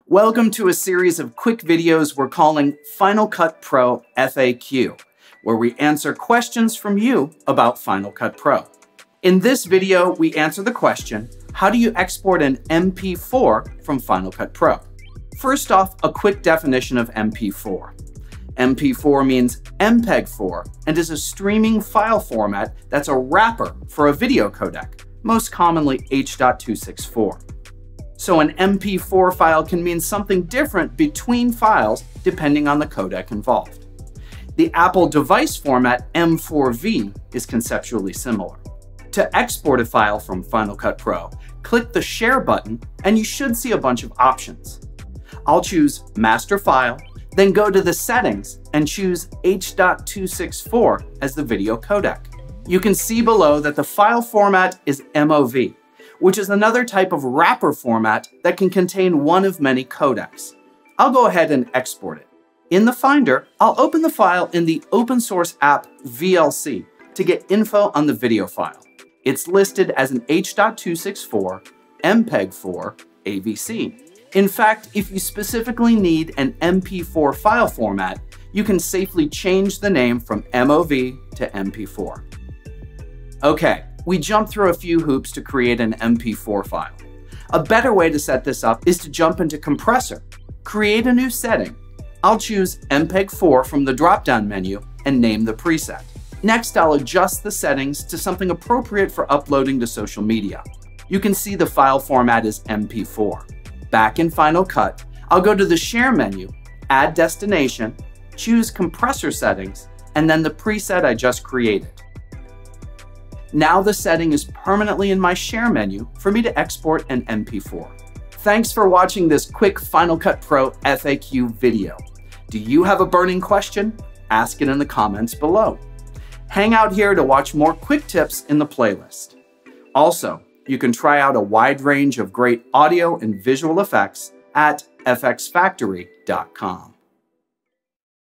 Welcome to a series of quick videos we're calling Final Cut Pro FAQ, where we answer questions from you about Final Cut Pro. In this video, we answer the question, how do you export an MP4 from Final Cut Pro? First off, a quick definition of MP4. MP4 means MPEG-4 and is a streaming file format that's a wrapper for a video codec, most commonly H.264. So an MP4 file can mean something different between files depending on the codec involved. The Apple device format M4V is conceptually similar. To export a file from Final Cut Pro, click the Share button and you should see a bunch of options. I'll choose Master File, then go to the Settings and choose H.264 as the video codec. You can see below that the file format is MOV, which is another type of wrapper format that can contain one of many codecs. I'll go ahead and export it. In the Finder, I'll open the file in the open source app VLC to get info on the video file. It's listed as an H.264 MPEG-4 AVC. In fact, if you specifically need an MP4 file format, you can safely change the name from MOV to MP4. Okay. We jumped through a few hoops to create an MP4 file. A better way to set this up is to jump into Compressor, create a new setting. I'll choose MPEG-4 from the drop-down menu and name the preset. Next, I'll adjust the settings to something appropriate for uploading to social media. You can see the file format is MP4. Back in Final Cut, I'll go to the Share menu, add destination, choose Compressor settings, and then the preset I just created. Now the setting is permanently in my Share menu for me to export an MP4. Thanks for watching this quick Final Cut Pro FAQ video. Do you have a burning question? Ask it in the comments below. Hang out here to watch more quick tips in the playlist. Also, you can try out a wide range of great audio and visual effects at fxfactory.com.